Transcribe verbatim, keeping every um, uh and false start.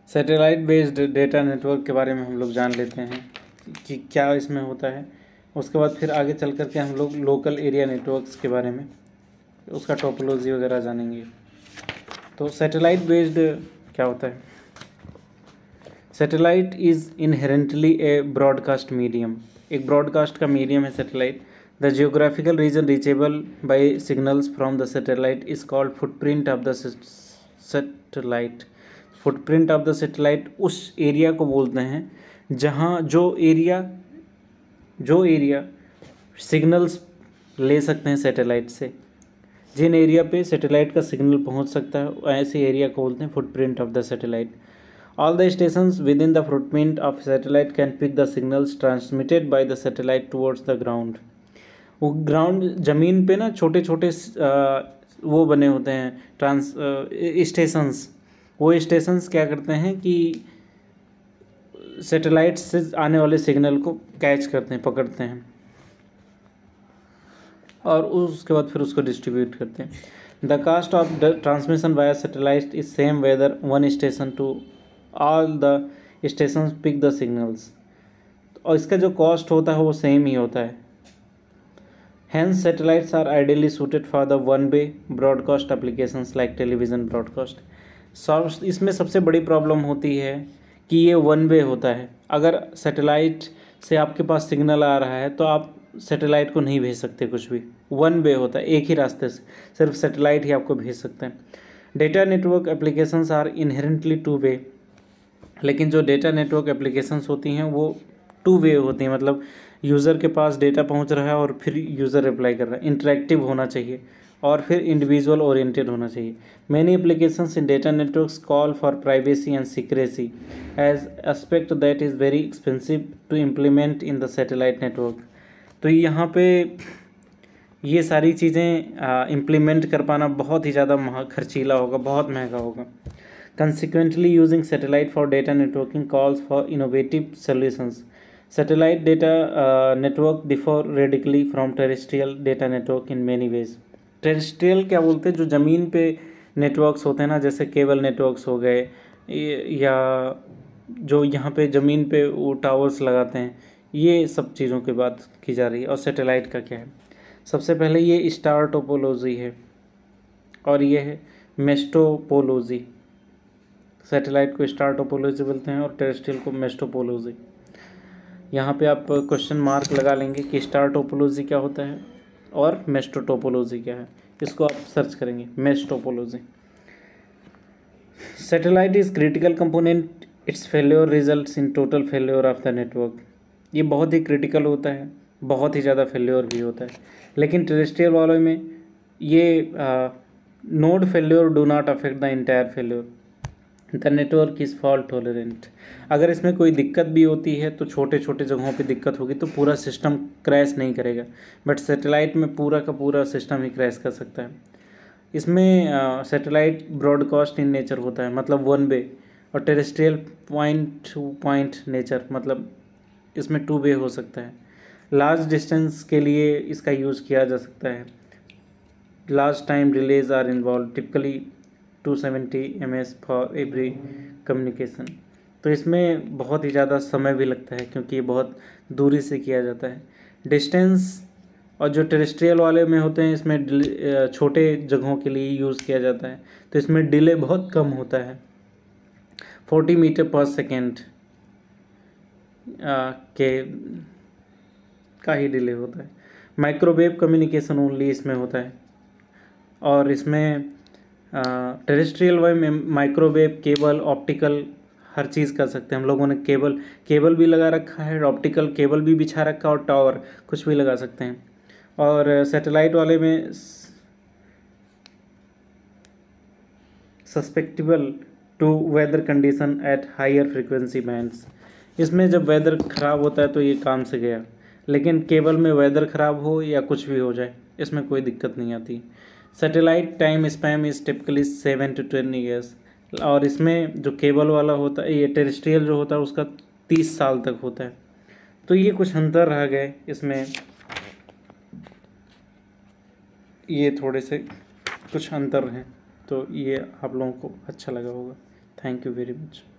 Satellite based data network के बारे में हम लोग जान लेते हैं कि क्या इसमें होता है। उसके बाद फिर आगे चल कर के हम लोग लोकल एरिया नेटवर्क्स के बारे में, उसका टोपोलॉजी वगैरह जानेंगे। तो सैटेलाइट बेस्ड क्या होता है? Satellite is inherently a broadcast medium. एक ब्रॉडकास्ट का मीडियम है satellite. The geographical region reachable by signals from the satellite is called footprint of the satellite. Footprint of the satellite उस एरिया को बोलते हैं जहाँ जो एरिया जो एरिया सिग्नल्स ले सकते हैं सैटेलाइट से, जिन एरिया पे सैटेलाइट का सिग्नल पहुंच सकता है, ऐसे एरिया को बोलते हैं footprint of the satellite. All the stations within the footprint of satellite can pick the signals transmitted by the satellite towards the ground. वो ग्राउंड ज़मीन पे ना छोटे छोटे वो बने होते हैं ट्रांस स्टेशंस। वो स्टेशंस क्या करते हैं कि सैटेलाइट से आने वाले सिग्नल को कैच करते हैं, पकड़ते हैं और उसके बाद फिर उसको डिस्ट्रीब्यूट करते हैं। The cost of the transmission via satellite is same whether one station to all the station pick the signals. और इसका जो कॉस्ट होता है वो सेम ही होता है। Hence, satellites are ideally suited for the one-way broadcast applications like television broadcast. सब इसमें सबसे बड़ी प्रॉब्लम होती है कि ये वन वे होता है। अगर सैटेलाइट से आपके पास सिग्नल आ रहा है तो आप सैटेलाइट को नहीं भेज सकते कुछ भी। वन वे होता है, एक ही रास्ते से सिर्फ सैटेलाइट ही आपको भेज सकते हैं। Data network applications are inherently two way. लेकिन जो डेटा नेटवर्क एप्लीकेशंस होती हैं वो टू वे होती हैं, मतलब यूज़र के पास डेटा पहुंच रहा है और फिर यूज़र रिप्लाई कर रहा है। इंटरेक्टिव होना चाहिए और फिर इंडिविजुअल ओरिएंटेड होना चाहिए। Many applications in data networks call for privacy and secrecy as aspect that is very expensive to implement in the satellite network. तो यहाँ पे ये सारी चीज़ें इम्प्लीमेंट कर पाना बहुत ही ज़्यादा महंगा खर्चीला होगा, बहुत महंगा होगा। Consequently, using satellite for data networking calls for innovative solutions. Satellite data uh, network differ radically from terrestrial data network in many ways. Terrestrial क्या बोलते हैं? जो ज़मीन पे नेटवर्क्स होते हैं ना, जैसे केबल नेटवर्क्स हो गए या जो यहाँ पे ज़मीन पे वो टावर्स लगाते हैं, ये सब चीज़ों की बात की जा रही है। और सैटेलाइट का क्या है? सबसे पहले ये स्टार टोपोलॉजी है और ये है मेस्टोपोलॉजी। सैटेलाइट को स्टार टोपोलॉजी बोलते हैं और टेरेस्ट्रियल को मेस्टोपोलॉजी। यहाँ पे आप क्वेश्चन मार्क लगा लेंगे कि स्टार टोपोलॉजी क्या होता है और मेस्टोटोपोलॉजी क्या है। इसको आप सर्च करेंगे, mesh topology. Satellite is critical component, its failure results in total failure of the network. ये बहुत ही क्रिटिकल होता है, बहुत ही ज़्यादा फेल्योर भी होता है। लेकिन टेरेस्ट्रियल वालों में ये node failure do not affect the entire failure. The network is fault tolerant. अगर इसमें कोई दिक्कत भी होती है तो छोटे छोटे जगहों पे दिक्कत होगी तो पूरा सिस्टम क्रैश नहीं करेगा, बट सैटेलाइट में पूरा का पूरा सिस्टम ही क्रैश कर सकता है। इसमें सैटेलाइट ब्रॉडकास्ट इन नेचर होता है, मतलब वन वे, और terrestrial point to point nature, मतलब इसमें टू वे हो सकता है। लार्ज डिस्टेंस के लिए इसका यूज़ किया जा सकता है। Large time delays are involve, typically two seventy M S for every communication. तो इसमें बहुत ही ज़्यादा समय भी लगता है क्योंकि ये बहुत दूरी से किया जाता है। डिस्टेंस और जो टेरेस्ट्रियल वाले में होते हैं इसमें छोटे जगहों के लिए यूज़ किया जाता है, तो इसमें डिले बहुत कम होता है। फोर्टी मीटर पर सेकेंड के का ही डिले होता है। माइक्रोवेव कम्युनिकेशन ओनली इसमें होता है। और इसमें टेरेस्ट्रियल वे में माइक्रोवेव, केबल, ऑप्टिकल हर चीज़ कर सकते हैं। हम लोगों ने केबल केबल भी लगा रखा है, ऑप्टिकल केबल भी बिछा रखा और टावर कुछ भी लगा सकते हैं। और सैटेलाइट वाले में susceptible to weather condition at higher frequency bands. इसमें जब वेदर ख़राब होता है तो ये काम से गया, लेकिन केबल में वेदर ख़राब हो या कुछ भी हो जाए इसमें कोई दिक्कत नहीं आती। Satellite time span is typically seven to ten years. और इसमें जो केबल वाला होता है, ये टेरेस्ट्रियल जो होता है उसका तीस साल तक होता है। तो ये कुछ अंतर रह गए इसमें, ये थोड़े से कुछ अंतर हैं। तो ये आप लोगों को अच्छा लगा होगा। Thank you very much.